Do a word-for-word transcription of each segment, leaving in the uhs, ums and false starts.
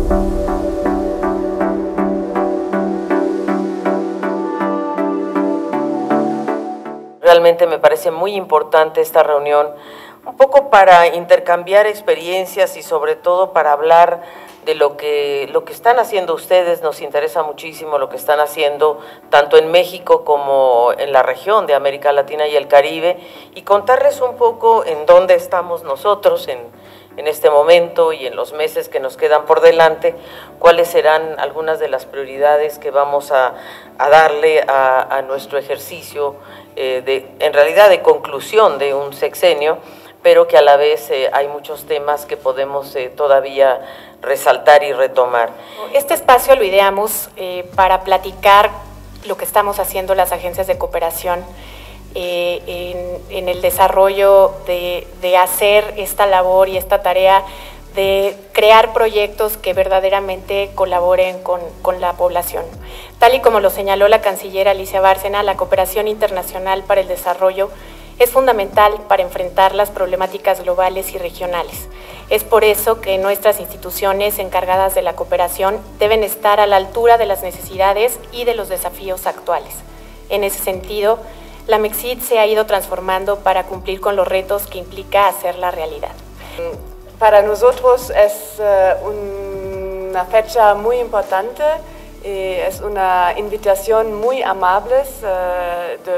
Realmente me parece muy importante esta reunión, un poco para intercambiar experiencias y sobre todo para hablar de lo que, lo que están haciendo ustedes. Nos interesa muchísimo lo que están haciendo tanto en México como en la región de América Latina y el Caribe, y contarles un poco en dónde estamos nosotros en, en este momento y en los meses que nos quedan por delante, cuáles serán algunas de las prioridades que vamos a, a darle a, a nuestro ejercicio, eh, de, en realidad de conclusión de un sexenio, pero que a la vez eh, hay muchos temas que podemos eh, todavía resaltar y retomar. Este espacio lo ideamos eh, para platicar lo que estamos haciendo las agencias de cooperación eh, en, en el desarrollo de, de hacer esta labor y esta tarea de crear proyectos que verdaderamente colaboren con, con la población. Tal y como lo señaló la canciller Alicia Bárcena, la cooperación internacional para el desarrollo es fundamental para enfrentar las problemáticas globales y regionales. Es por eso que nuestras instituciones encargadas de la cooperación deben estar a la altura de las necesidades y de los desafíos actuales. En ese sentido, la MEXID se ha ido transformando para cumplir con los retos que implica hacerla realidad. Para nosotros es uh, una fecha muy importante y es una invitación muy amable uh, de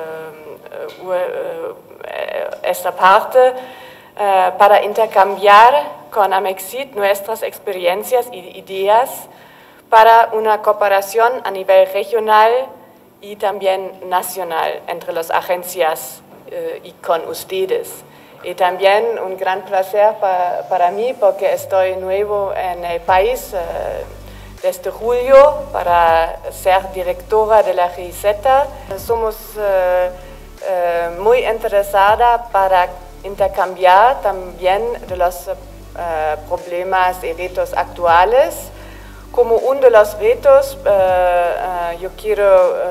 uh, uh, uh, esta parte uh, para intercambiar con AMEXID nuestras experiencias y ideas para una cooperación a nivel regional y también nacional entre las agencias uh, y con ustedes. Y también un gran placer para, para mí porque estoy nuevo en el país eh, desde julio para ser directora de la G I Z. Somos eh, eh, muy interesadas para intercambiar también de los eh, problemas y retos actuales. Como uno de los retos, eh, eh, yo quiero eh,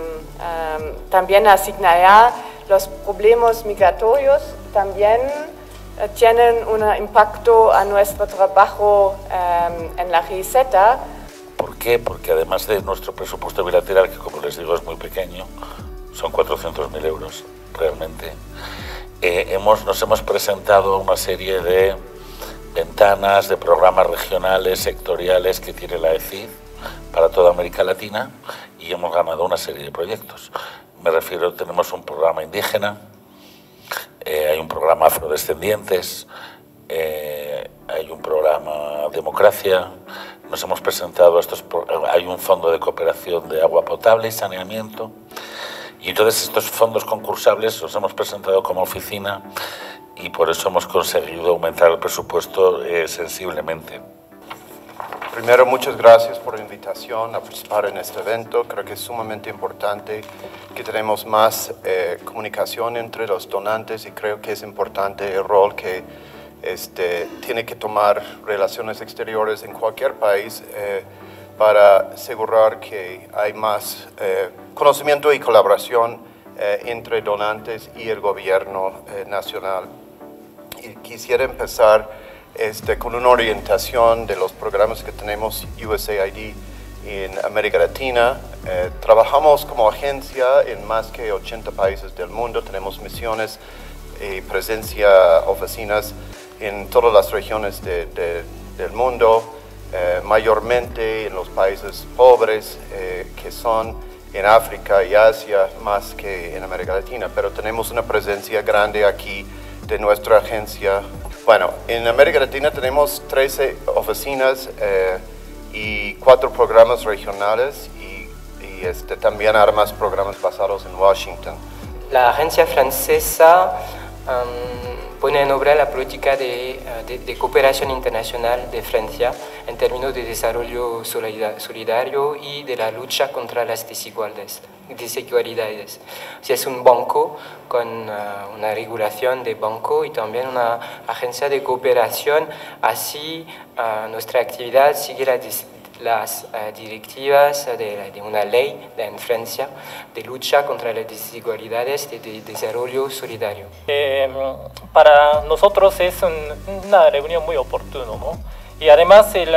eh, también asignar los problemas migratorios. También eh, tienen un impacto a nuestro trabajo eh, en la G I Z. ¿Por qué? Porque además de nuestro presupuesto bilateral, que como les digo es muy pequeño, son cuatrocientos mil euros realmente, eh, hemos, nos hemos presentado una serie de ventanas, de programas regionales, sectoriales que tiene la E C I D para toda América Latina, y hemos ganado una serie de proyectos. Me refiero, tenemos un programa indígena, Eh, hay un programa afrodescendientes, eh, hay un programa democracia, nos hemos presentado estos, hay un fondo de cooperación de agua potable y saneamiento, y entonces estos fondos concursables los hemos presentado como oficina y por eso hemos conseguido aumentar el presupuesto eh, sensiblemente. Primero, muchas gracias por la invitación a participar en este evento. Creo que es sumamente importante que tenemos más eh, comunicación entre los donantes y creo que es importante el rol que este, tiene que tomar relaciones exteriores en cualquier país eh, para asegurar que hay más eh, conocimiento y colaboración eh, entre donantes y el gobierno eh, nacional. Y quisiera empezar Este, con una orientación de los programas que tenemos U S A I D en América Latina. Eh, trabajamos como agencia en más que ochenta países del mundo, tenemos misiones y presencia, oficinas en todas las regiones de, de, del mundo, eh, mayormente en los países pobres eh, que son en África y Asia más que en América Latina, pero tenemos una presencia grande aquí de nuestra agencia. Bueno, en América Latina tenemos trece oficinas eh, y cuatro programas regionales y, y este, también además programas basados en Washington. La agencia francesa um, pone en obra la política de, de, de cooperación internacional de Francia en términos de desarrollo solidario y de la lucha contra las desigualdades. desigualdades. O sea, es un banco con uh, una regulación de banco y también una agencia de cooperación. Así, uh, nuestra actividad sigue la las uh, directivas de, de una ley de, en Francia de lucha contra las desigualdades y de, de desarrollo solidario. Eh, para nosotros es un, una reunión muy oportuna, ¿no? Y además el,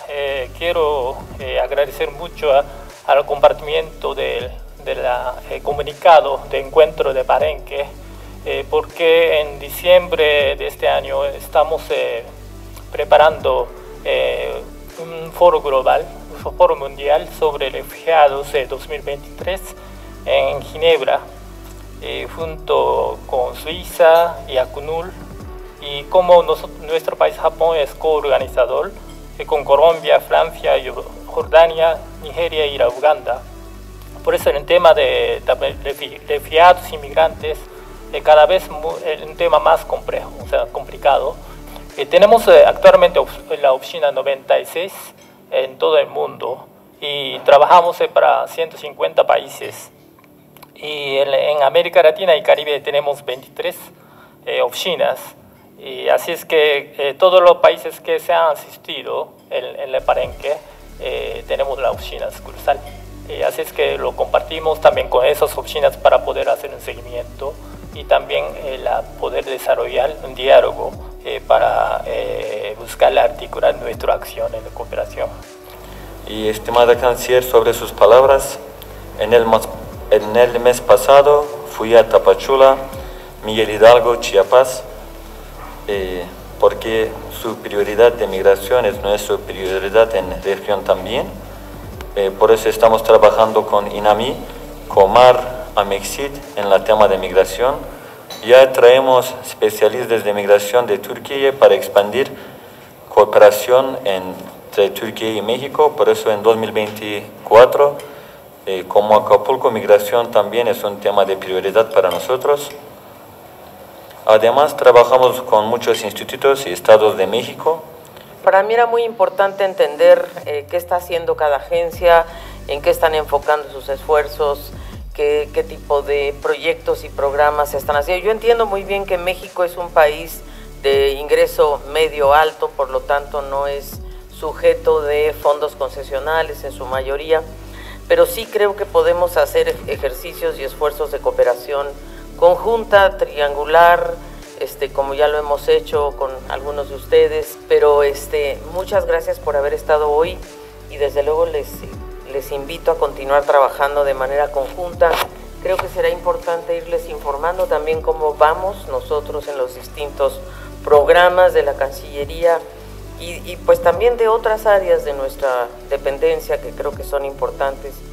eh, quiero eh, agradecer mucho a, al compartimiento del de la, eh, comunicado de encuentro de Palenque, eh, porque en diciembre de este año estamos eh, preparando eh, un foro global, un foro mundial sobre refugiados de dos mil veintitrés en Ginebra, eh, junto con Suiza y ACNUR, y como nos, nuestro país Japón es coorganizador, eh, con Colombia, Francia, Jordania, Nigeria y la Uganda. Por eso el tema de, de refugiados, inmigrantes, es cada vez muy, un tema más complejo, o sea, complicado. Eh, tenemos eh, actualmente la oficina noventa y seis en todo el mundo y trabajamos eh, para ciento cincuenta países. Y en, en América Latina y Caribe tenemos veintitrés eh, oficinas. Y así es que eh, todos los países que se han asistido en, en el Palenque eh, tenemos la oficina sucursal. Eh, así es que lo compartimos también con esas oficinas para poder hacer un seguimiento y también eh, la, poder desarrollar un diálogo eh, para eh, buscar articular nuestra acción en la cooperación. Y estimada canciller, sobre sus palabras, en el, en el mes pasado fui a Tapachula, Miguel Hidalgo, Chiapas, eh, porque su prioridad de migración es nuestra prioridad en la región también. Eh, por eso estamos trabajando con INAMI, Comar, Amexit en el tema de migración. Ya traemos especialistas de migración de Turquía para expandir cooperación entre Turquía y México. Por eso en dos mil veinticuatro, eh, como Acapulco, migración también es un tema de prioridad para nosotros. Además, trabajamos con muchos institutos y estados de México. Para mí era muy importante entender eh, qué está haciendo cada agencia, en qué están enfocando sus esfuerzos, qué, qué tipo de proyectos y programas se están haciendo. Yo entiendo muy bien que México es un país de ingreso medio alto, por lo tanto no es sujeto de fondos concesionales en su mayoría, pero sí creo que podemos hacer ejercicios y esfuerzos de cooperación conjunta, triangular, Este, como ya lo hemos hecho con algunos de ustedes, pero este, muchas gracias por haber estado hoy y desde luego les, les invito a continuar trabajando de manera conjunta. Creo que será importante irles informando también cómo vamos nosotros en los distintos programas de la Cancillería y, y pues también de otras áreas de nuestra dependencia que creo que son importantes.